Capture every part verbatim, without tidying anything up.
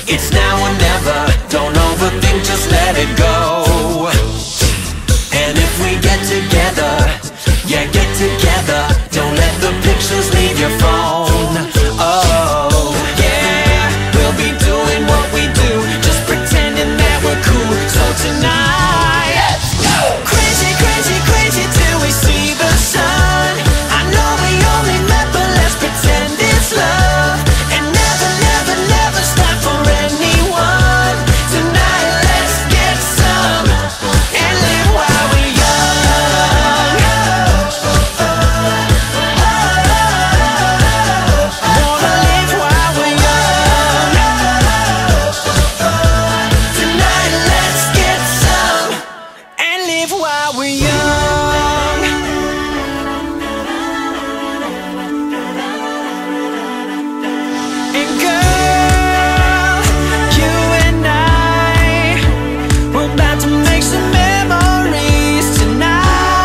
It's now or never, don't overthink, just let it go. And if we get together, yeah, get together, don't let the pictures leave your phone. Oh, yeah, we'll be doing what we do, just pretending that we're cool. So tonight, let's go! Crazy, crazy, crazy till we see the sun. I know we only met, but let's pretend it's love. And never, never, never stop for anyone. Tonight, let's get some and live while we're young. Wanna live while we're young. Tonight, let's get some and live while we're young. And girl, you and I, we're about to make some memories tonight.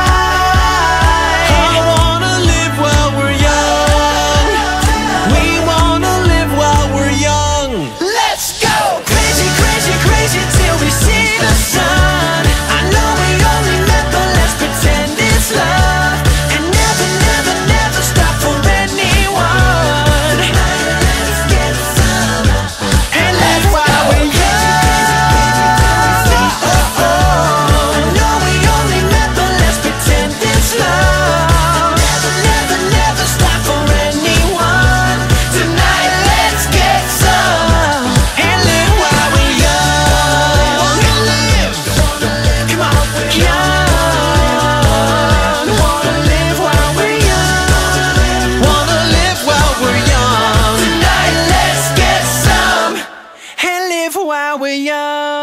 I wanna live while we're young. We wanna live while we're young. Let's go! Crazy, crazy, crazy till we see the sun. I know we only met, but let's pretend it's love. And never, never, never stop for anyone. Let's get some and live while we're young. I know we only met, but let's pretend it's love. Never, never, never stop for anyone. Tonight, let's get some and live while we're young. Wanna live, come on, young. Wanna live while we're young. Wanna live while we're young. Tonight, let's get some and live while we're young.